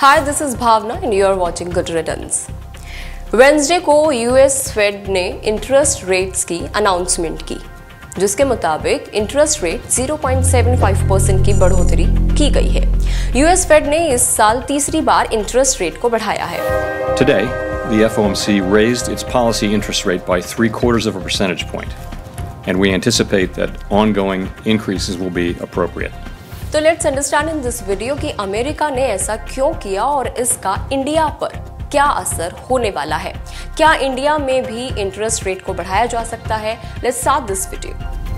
Hi, this is Bhavna and you are watching Good Riddance. Wednesday को US Fed ने interest rates की announcement की, जिसके मुताबिक इंटरेस्ट रेट 0.75% की बढ़ोतरी की गई है। यूएस फेड ने इस साल तीसरी बार इंटरेस्ट रेट को बढ़ाया है। Today, the FOMC raised its policy interest rate by 0.75 of a percentage point, and we anticipate that ongoing increases will be appropriate. तो let's understand in this video कि America ने ऐसा क्यों किया और इसका इंडिया पर क्या असर होने वाला है। क्या इंडिया में भी इंटरेस्ट रेट को बढ़ाया जा सकता है? Let's start this video.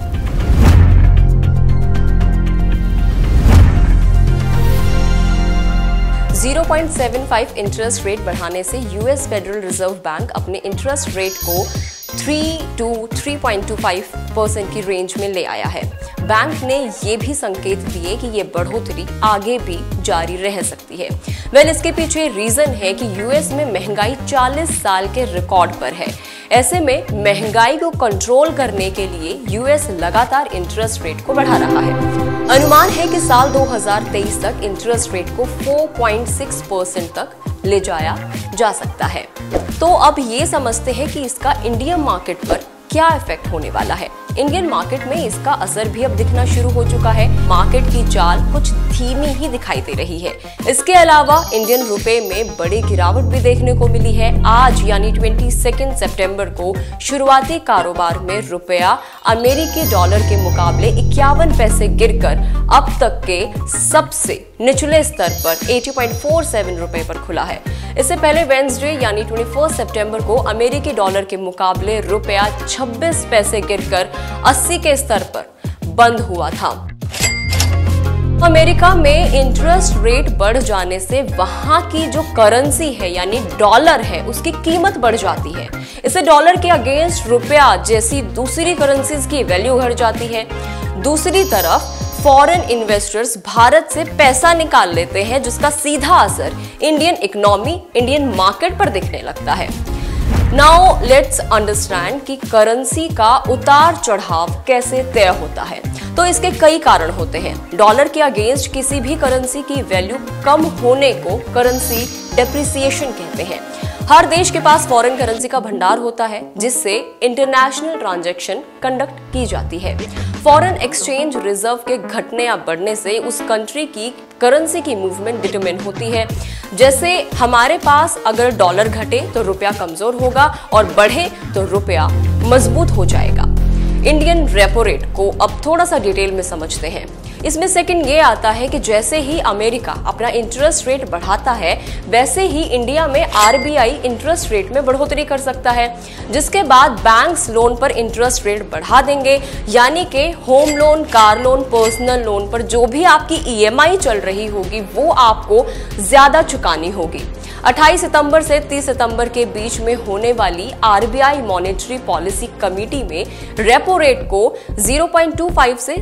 $0.75 interest rate बढ़ाने से यूएस फेडरल रिजर्व बैंक अपने इंटरेस्ट रेट को 3 to 3.25% की रेंज में ले आया है। बैंक ने ये भी संकेत दिए कि ये बढ़ोतरी आगे भी जारी रह सकती है। इसके पीछे रीजन है कि यूएस में महंगाई 40 साल के रिकॉर्ड पर है। ऐसे में महंगाई को कंट्रोल करने के लिए यूएस लगातार इंटरेस्ट रेट को बढ़ा रहा है। अनुमान है कि साल 2023 तक इंटरेस्ट रेट को 4.6% तक ले जाया जा सकता है। तो अब ये समझते हैं कि इसका इंडियन मार्केट पर क्या इफेक्ट होने वाला है। इंडियन मार्केट में इसका असर भी अब दिखना शुरू हो चुका है। मार्केट की चाल कुछ धीमी ही दिखाई दे रही है। इसके अलावा इंडियन रुपए में बड़ी गिरावट भी देखने को मिली है। आज यानी 22 सितंबर को शुरुआती कारोबार में रुपया अमेरिकी डॉलर के मुकाबले 51 पैसे गिरकर अब तक के सबसे निचले स्तर पर 80.47 रुपए पर खुला है। इससे पहले वेंसडे यानी 21 सितंबर को अमेरिकी डॉलर के मुकाबले रुपया 26 पैसे गिरकर 80 के स्तर पर बंद हुआ था। अमेरिका में इंटरेस्ट रेट बढ़ जाने से वहां की जो करेंसी है यानी डॉलर है उसकी कीमत बढ़ जाती है। इससे डॉलर के अगेंस्ट रुपया जैसी दूसरी करेंसीज की वैल्यू घट जाती है। दूसरी तरफ फॉरेन इन्वेस्टर्स भारत से पैसा निकाल लेते हैं, जिसका सीधा असर इंडियन इकोनॉमी, इंडियन मार्केट पर दिखने लगता है। नाउ लेट्स अंडरस्टैंड कि करेंसी का उतार चढ़ाव कैसे तय होता है। तो इसके कई कारण होते हैं। डॉलर के अगेंस्ट किसी भी करेंसी की वैल्यू कम होने को करेंसी डेप्रिसिएशन कहते हैं। हर देश के पास फॉरेन करेंसी का भंडार होता है, जिससे इंटरनेशनल ट्रांजैक्शन कंडक्ट की जाती है। फॉरेन एक्सचेंज रिजर्व के घटने या बढ़ने से उस कंट्री की करेंसी की मूवमेंट डिटरमिन होती है। जैसे हमारे पास अगर डॉलर घटे तो रुपया कमजोर होगा और बढ़े तो रुपया मजबूत हो जाएगा। इंडियन रेपो रेट को अब थोड़ा सा डिटेल में समझते हैं। इसमें सेकंड ये आता है कि जैसे ही अमेरिका अपना इंटरेस्ट रेट बढ़ाता है, वैसे ही इंडिया में आरबीआई इंटरेस्ट रेट में बढ़ोतरी कर सकता है, जिसके बाद बैंक्स लोन पर इंटरेस्ट रेट बढ़ा देंगे। यानी कि home loan, car loan, personal loan पर जो भी आपकी ईएमआई चल रही होगी वो आपको ज्यादा चुकानी होगी। 28 सितंबर से 30 सितंबर के बीच में होने वाली आरबीआई मॉनेटरी पॉलिसी कमेटी में रेपो रेट को 0.25 से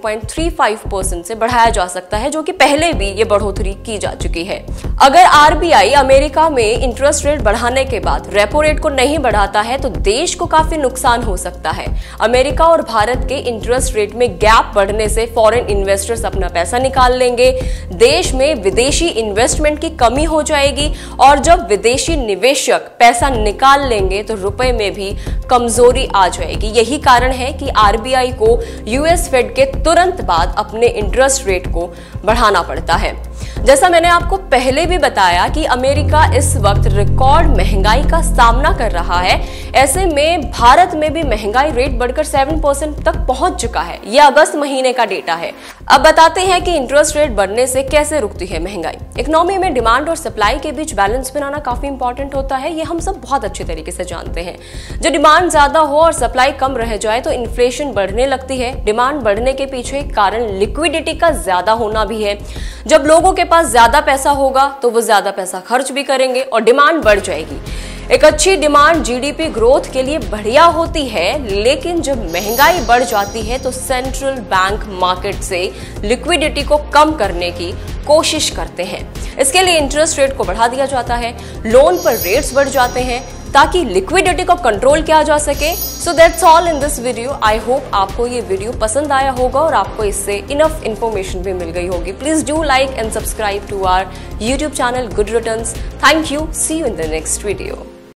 0.35% से बढ़ाया जा सकता है, जो कि पहले भी ये बढ़ोतरी की जा चुकी है। अगर आरबीआई अमेरिका में इंटरेस्ट रेट बढ़ाने के बाद रेपो रेट को नहीं बढ़ाता है तो देश को काफी नुकसान हो सकता है। अमेरिका और भारत के इंटरेस्ट रेट में गैप बढ़ने से फॉरेन इन्वेस्टर्स अपना पैसा निकाल लेंगे। देश में विदेशी इन्वेस्टमेंट की कमी हो जाएगी और जब विदेशी निवेशक पैसा निकाल लेंगे तो रुपए में भी कमजोरी आ जाएगी। यही कारण है कि आरबीआई को यूएस फेड के तुरंत बाद अपने इंटरेस्ट रेट को बढ़ाना पड़ता है। जैसा मैंने आपको पहले भी बताया कि अमेरिका इस वक्त रिकॉर्ड महंगाई का सामना कर रहा है। ऐसे में भारत में भी महंगाई रेट बढ़कर 7% तक पहुंच चुका है। यह अगस्त महीने का डेटा है। अब बताते हैं कि इंटरेस्ट रेट बढ़ने से कैसे रुकती है महंगाई। इकोनॉमी में डिमांड और सप्लाई के बीच बैलेंस बनाना काफी इंपॉर्टेंट होता है। ये हम सब बहुत अच्छे तरीके से जानते हैं। जब डिमांड ज्यादा हो और सप्लाई कम रह जाए तो इन्फ्लेशन बढ़ने लगती है। डिमांड बढ़ने के पीछे कारण लिक्विडिटी का ज्यादा होना भी है। जब लोगों के पास ज्यादा पैसा होगा तो वो ज्यादा पैसा खर्च भी करेंगे और डिमांड बढ़ जाएगी। एक अच्छी डिमांड जीडीपी ग्रोथ के लिए बढ़िया होती है, लेकिन जब महंगाई बढ़ जाती है तो सेंट्रल बैंक मार्केट से लिक्विडिटी को कम करने की कोशिश करते हैं। इसके लिए इंटरेस्ट रेट को बढ़ा दिया जाता है, लोन पर रेट्स बढ़ जाते हैं, ताकि लिक्विडिटी को कंट्रोल किया जा सके। So that's all in this video. I hope आपको ये वीडियो पसंद आया होगा और आपको इससे इनफ इन्फॉर्मेशन भी मिल गई होगी। Please do like and subscribe to our YouTube channel Good Returns. Thank you. See you in the next video.